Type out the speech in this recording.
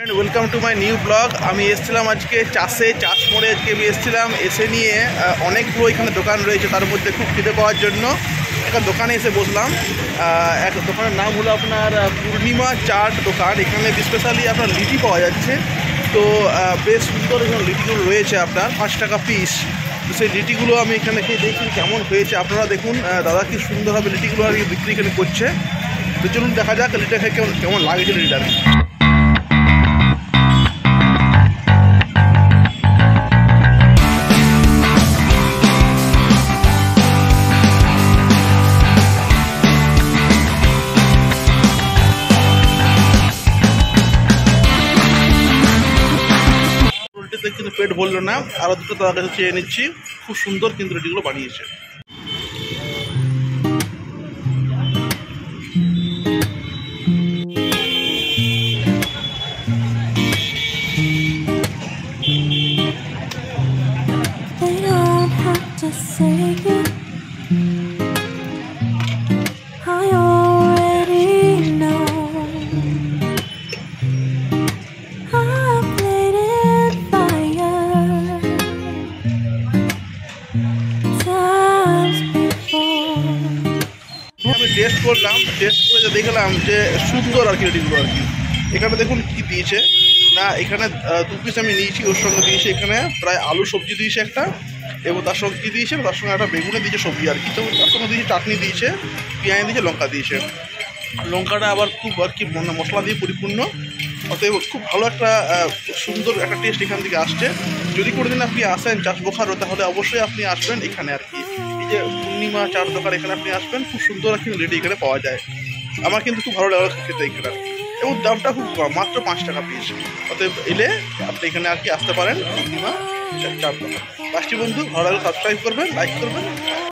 Welcome to my new blog. আমি এসেছিলাম আজকে চাষ মোড়ে। আজকে আমি এসেছিলাম এসে নিয়ে অনেকগুলো এখানে দোকান রয়েছে, তার মধ্যে খুব খিদে পাওয়ার জন্য একটা দোকানে এসে বসলাম। এক দোকানের নাম হলো আপনার পূর্ণিমা চাট দোকান। এখানে স্পেশালি আপনার লিটি পাওয়া যাচ্ছে। তো বেশ সুন্দর এখানে লিটিগুলো রয়েছে আপনার 5 টাকা পিস। তো সেই লিটিগুলো আমি এখানে খেয়ে দেখি কেমন হয়েছে। আপনারা দেখুন দাদা কি সুন্দরভাবে লিটিগুলো আর কি বিক্রি এখানে করছে। তো চলুন দেখা যাক লিটিটা খেয়ে কেমন লাগছে লিটিটা। কিন্তু পেট ভরলো না, আরো দুটো তার কাছে চেয়ে নিচ্ছি। খুব সুন্দর কিন্তু রুটিগুলো বানিয়েছে। আমি টেস্ট করলাম, টেস্ট করে যে দেখলাম যে সুন্দর আর কি রুটিগুলো আর কি। এখানে দেখুন কি দিয়েছে না, এখানে 2 পিস আমি নিয়েছি, ওর সঙ্গে দিয়েছে এখানে প্রায় আলু সবজি দিয়েছে একটা, এবং তার সঙ্গে কী দিয়েছে, তার সঙ্গে একটা বেগুনে দিয়েছে সবজি আর কি। তো তার সঙ্গে দিয়েছে চাটনি দিয়েছে, পেঁয়াজ দিয়েছে, লঙ্কা দিয়েছে। লঙ্কাটা আবার খুব আর কি মশলা দিয়ে পরিপূর্ণ। অতএব খুব ভালো একটা সুন্দর একটা টেস্ট এখান থেকে আসছে। যদি কোনোদিন আপনি আসেন বোকারো, তাহলে অবশ্যই আপনি আসবেন এখানে আর কি। এই যে পূর্ণিমা চাট দোকান, এখানে আপনি আসবেন, খুব সুন্দর আর কি রেডি এখানে পাওয়া যায়। আমার কিন্তু খুব ভালো লাগলো খেতে এখানে, এবং দামটা খুব কম, মাত্র 5 টাকা পিস। অতএব এলে আপনি এখানে আর কি আসতে পারেন পূর্ণিমা চাট দোকান। 5টি বন্ধু ভালো লাগলে সাবস্ক্রাইব করবেন, লাইক করবেন।